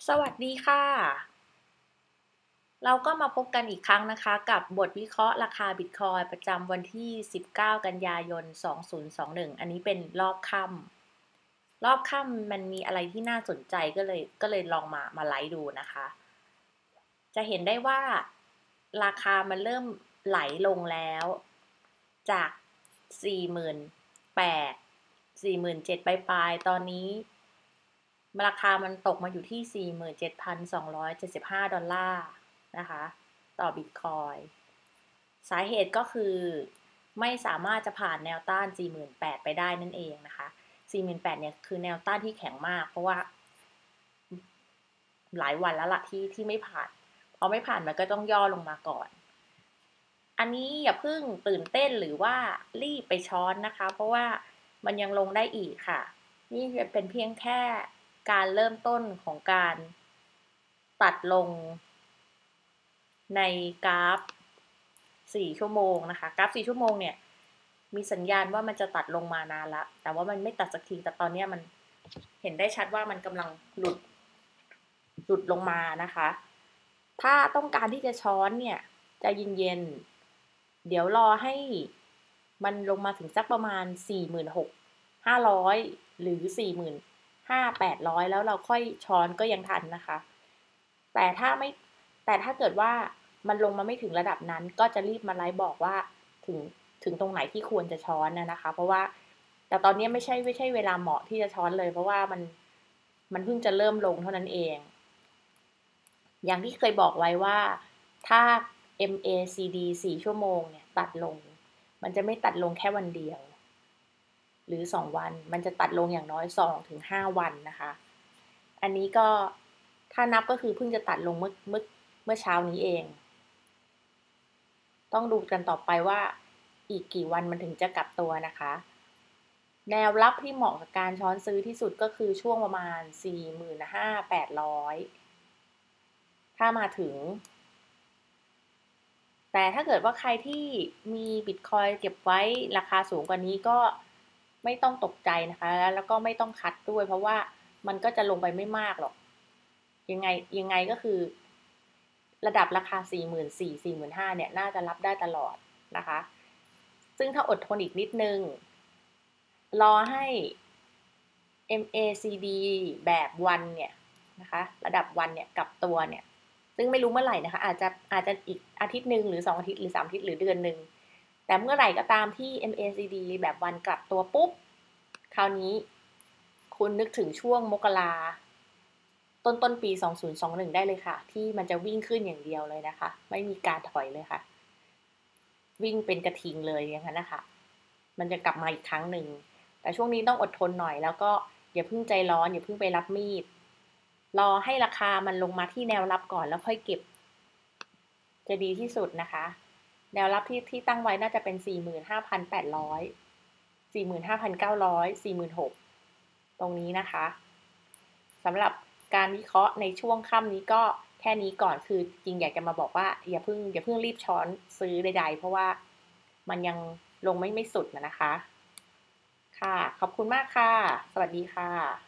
สวัสดีค่ะ เราก็มาพบกันอีกครั้งนะคะกับบทวิเคราะห์ราคาบิตคอยน์ประจำวันที่ 19 กันยายน 2021 อันนี้เป็นรอบค่ำรอบค่ำมันมีอะไรที่น่าสนใจก็เลยลองมาไลฟ์ดูนะคะ จะเห็นได้ว่าราคามันเริ่มไหลลงแล้วจาก48,000 47,000ปลายๆตอนนี้ราคามันตกมาอยู่ที่47,275 ดอลลาร์นะคะต่อบิตคอยน์สาเหตุก็คือไม่สามารถจะผ่านแนวต้าน48,000ไปได้นั่นเองนะคะ48,000เนี่ยคือแนวต้านที่แข็งมากเพราะว่าหลายวันแล้วล่ะที่ไม่ผ่านพอไม่ผ่านมันก็ต้องย่อลงมาก่อน อันนี้อย่าเพิ่งตื่นเต้นหรือว่ารีบไปช้อนนะคะเพราะว่ามันยังลงได้อีกค่ะนี่จะเป็นเพียงแค่การเริ่มต้นของการตัดลงในกราฟ4ชั่วโมงนะคะกราฟ4ชั่วโมงเนี่ยมีสัญญาณว่ามันจะตัดลงมานานละแต่ว่ามันไม่ตัดสักทีแต่ตอนนี้มันเห็นได้ชัดว่ามันกำลังหลุดลงมานะคะถ้าต้องการที่จะช้อนเนี่ยใจเย็นๆเดี๋ยวรอให้มันลงมาถึงสักประมาณ46,500หรือ45,800แล้วเราค่อยช้อนก็ยังทันนะคะแต่ถ้าเกิดว่ามันลงมาไม่ถึงระดับนั้นก็จะรีบมาไลฟ์บอกว่าถึงถึงตรงไหนที่ควรจะช้อนนะคะเพราะว่าแต่ตอนนี้ไม่ใช่เวลาเหมาะที่จะช้อนเลยเพราะว่ามันเพิ่งจะเริ่มลงเท่านั้นเองอย่างที่เคยบอกไว้ว่าถ้า MACD 4ชั่วโมงเนี่ยตัดลงมันจะไม่ตัดลงแค่วันเดียวหรือ2วันมันจะตัดลงอย่างน้อย 2-5 วันนะคะอันนี้ก็ถ้านับก็คือเพิ่งจะตัดลงเมื่อเช้านี้เองต้องดูกันต่อไปว่าอีกกี่วันมันถึงจะกลับตัวนะคะแนวรับที่เหมาะกับการช้อนซื้อที่สุดก็คือช่วงประมาณ 45,800 ถ้ามาถึงแต่ถ้าเกิดว่าใครที่มีบิตคอยเก็บไว้ราคาสูงกว่านี้ก็ไม่ต้องตกใจนะคะแล้วก็ไม่ต้องคัดด้วยเพราะว่ามันก็จะลงไปไม่มากหรอกยังไงก็คือระดับราคา44,000 45,000เนี่ยน่าจะรับได้ตลอดนะคะซึ่งถ้าอดทนอีกนิดนึงรอให้ MACD แบบวันเนี่ยนะคะระดับวันเนี่ยกลับตัวเนี่ยซึ่งไม่รู้เมื่อไหร่นะคะอาจจะอีกอาทิตย์หนึ่งหรือ2 อาทิตย์หรือ3 อาทิตย์หรือเดือนหนึ่งแต่เมื่อไหร่ก็ตามที่ MACD แบบวันกลับตัวปุ๊บคราวนี้คุณนึกถึงช่วงมกราต้นปี2021ได้เลยค่ะที่มันจะวิ่งขึ้นอย่างเดียวเลยนะคะไม่มีการถอยเลยค่ะวิ่งเป็นกระทิงเลยอย่างนั้นนะคะมันจะกลับมาอีกครั้งหนึ่งแต่ช่วงนี้ต้องอดทนหน่อยแล้วก็อย่าเพิ่งใจร้อนอย่าเพิ่งไปรับมีดรอให้ราคามันลงมาที่แนวรับก่อนแล้วค่อยเก็บจะดีที่สุดนะคะแนวรับที่ตั้งไว้น่าจะเป็น45,800 45,900 46,000ตรงนี้นะคะสำหรับการวิเคราะห์ในช่วงค่ำนี้ก็แค่นี้ก่อนคือจริงอยากจะมาบอกว่าอย่าเพิ่งรีบช้อนซื้อใดๆเพราะว่ามันยังลงไม่สุดนะคะค่ะขอบคุณมากค่ะสวัสดีค่ะ